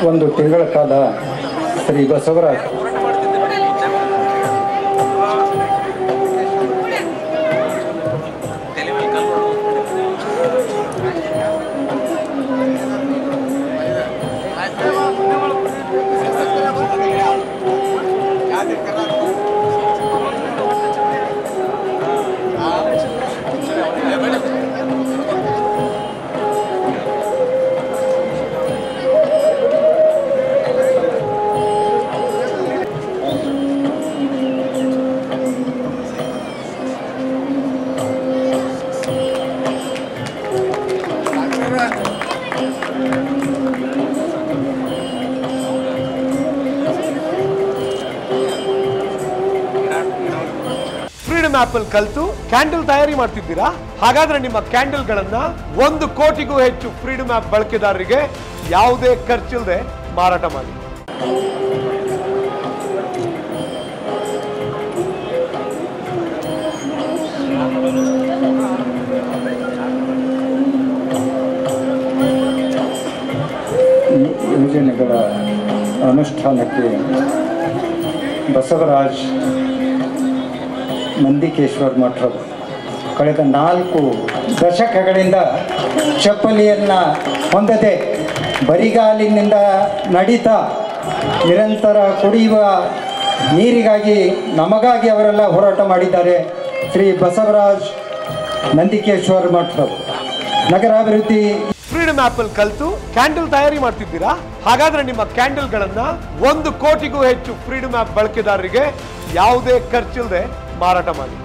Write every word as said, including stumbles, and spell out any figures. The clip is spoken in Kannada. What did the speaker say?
ಒಂದು ತಿಂಗಳ ಕಾಲ ಶ್ರೀ ಬಸವರಾಜ್ ಫ್ರೀಡಮ್ ಆಪ್ ಅಲ್ಲಿ ಕಲಿತು ಕ್ಯಾಂಡಲ್ ತಯಾರಿ ಮಾಡ್ತಿದ್ದೀರಾ? ಹಾಗಾದ್ರೆ ನಿಮ್ಮ ಕ್ಯಾಂಡಲ್ ಗಳನ್ನ ಒಂದು ಕೋಟಿಗೂ ಹೆಚ್ಚು ಫ್ರೀಡಮ್ ಆಪ್ ಬಳಕೆದಾರರಿಗೆ ಯಾವುದೇ ಖರ್ಚಿಲ್ಲದೆ ಮಾರಾಟ ಮಾಡಿ. ಯೋಜನೆಗಳ ಅನುಷ್ಠಾನಕ್ಕೆ ಬಸವರಾಜ್ ನಂದಿಕೇಶ್ವರ ಮಠರು ಕಳೆದ ನಾಲ್ಕು ದಶಕಗಳಿಂದ ಚಪ್ಪಲಿಯನ್ನು ಹೊಂದದೆ ಬರಿಗಾಲಿನಿಂದ ನಡೀತಾ ನಿರಂತರ ಕುಡಿಯುವ ನೀರಿಗಾಗಿ ನಮಗಾಗಿ ಅವರೆಲ್ಲ ಹೋರಾಟ ಮಾಡಿದ್ದಾರೆ. ಶ್ರೀ ಬಸವರಾಜ್ ನಂದಿಕೇಶ್ವರ ಮಠರು ನಗರಾಭಿವೃದ್ಧಿ ಫ್ರೀಡಮ್ ಆಪ್ ಅಲ್ಲಿ ಕಲಿತು ಕ್ಯಾಂಡಲ್ ತಯಾರಿ ಮಾಡ್ತಿದ್ದೀರಾ? ಹಾಗಾದ್ರೆ ನಿಮ್ಮ ಕ್ಯಾಂಡಲ್ ಗಳನ್ನ ಒಂದು ಕೋಟಿಗೂ ಹೆಚ್ಚು ಫ್ರೀಡಮ್ ಆಪ್ ಬಳಕೆದಾರರಿಗೆ ಯಾವುದೇ ಖರ್ಚಿಲ್ಲದೆ ಮಾರಾಟ ಮಾಡಿ.